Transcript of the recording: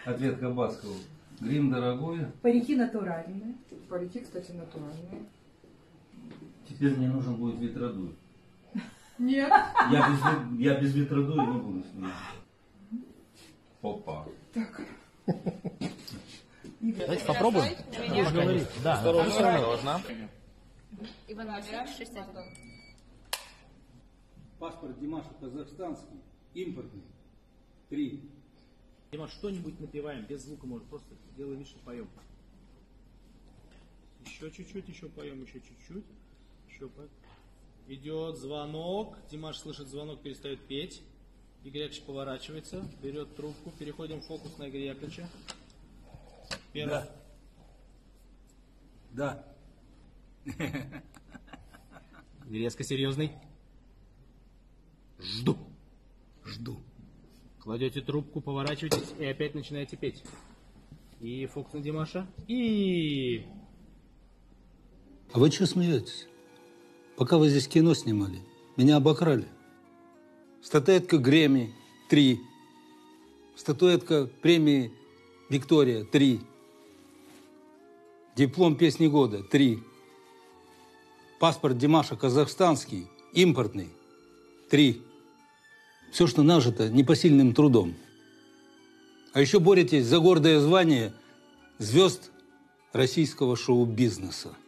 Ответка Баскову. Грим дорогой. Парики натуральные. Парики, кстати, натуральные. Теперь мне нужен будет ветродуй. Нет. Я без ветродуя не буду снимать. Опа. Так. Давайте попробуем. Да, Осторожно. Иван Владимирович, 6-1. Паспорт Димаша казахстанский, импортный. 3. Димаш, что-нибудь напеваем, без звука, может, просто делаем вид, что поем. Еще чуть-чуть, еще поем, еще чуть-чуть. Еще поем. Идет звонок, Димаш слышит звонок, перестает петь. Игорь Яковлевич поворачивается, берет трубку, переходим в фокус на Игоря Яковлевича. Первый. Да. Резко серьезный. Жду. Кладете трубку, поворачиваетесь и опять начинаете петь. И фокус на Димаша. И... А вы что смеетесь? Пока вы здесь кино снимали, меня обокрали. Статуэтка Грэмми 3. Статуэтка премии Виктория 3. Диплом песни года 3. Паспорт Димаша казахстанский, импортный 3. Все, что нажито непосильным трудом. А еще боретесь за гордое звание звезд российского шоу-бизнеса.